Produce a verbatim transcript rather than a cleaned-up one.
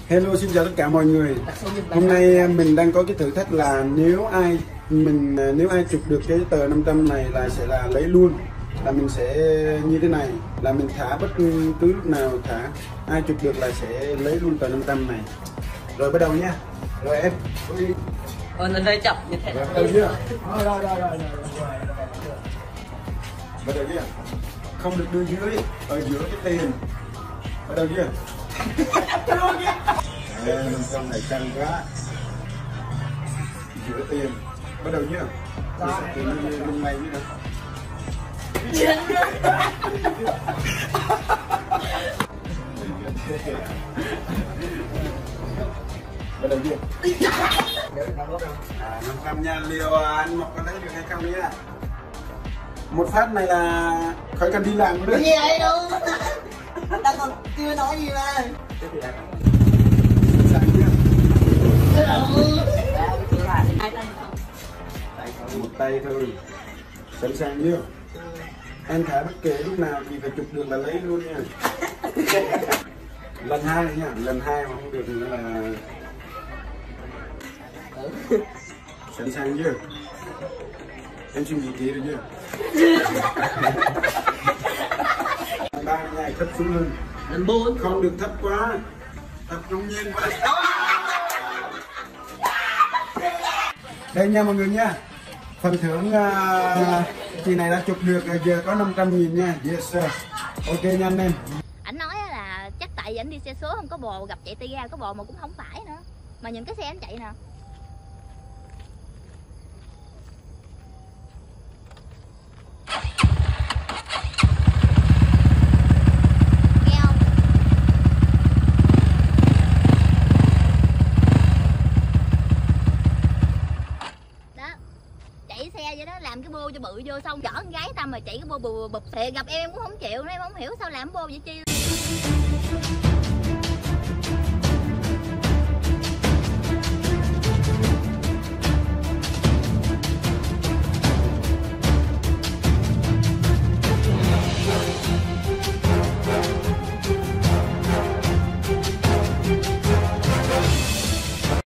Hello, xin chào tất cả mọi người. Hôm nay mình đang có cái thử thách là nếu ai mình nếu ai chụp được cái tờ năm trăm này là sẽ là lấy luôn. Là mình sẽ như thế này, là mình thả bất cứ lúc nào thả, ai chụp được là sẽ lấy luôn tờ năm trăm này. Rồi bắt đầu nha. Rồi em. Ờ, nó rơi chậm như thế. Rồi bắt đầu chưa? Rồi rồi rồi rồi. Bắt đầu chưa? Không được đưa dưới, ở giữa cái tiền. Bắt đầu chưa? năm trăm này căng quá. Giữa tiền. Bắt đầu chưa? Tiền lung lay như nào? Bắt đầu chưa? À, năm trăm nha, liều anh Mộc có lấy được hay không nha? Một phát này là khỏi cần đi làm nữa. Cái gì vậy đâu? Ta còn chưa nói gì mà. Sẵn chưa? Một tay thôi. Sẵn sàng chưa? Em thả bất kể lúc nào thì phải chụp được là lấy luôn nha. Lần hai nha, lần hai mà không được nữa là sẵn sàng chưa? Em suy nghĩ kỹ rồi chưa? Ba ngày thấp xuống hơn. Lần bốn. Không được thấp quá. Thấp trung nhiên quá. Đây nha mọi người nha. Phần thưởng uh, chị này đã chụp được giờ có năm trăm nghìn nha. Yes sir. Ok nha anh em. Ảnh nói là chắc tại vì ảnh đi xe số không có bồ, gặp chạy tay ga có bồ mà cũng không phải nữa. Mà nhìn cái xe ảnh chạy nè. Nghe không? Đó. Chạy xe vậy đó, làm cái bô cho bự vô xong chở con gái Tâm mà chạy cái bô bụp bụp thì gặp em em cũng không chịu nữa, em không hiểu sao làm bô vậy chi.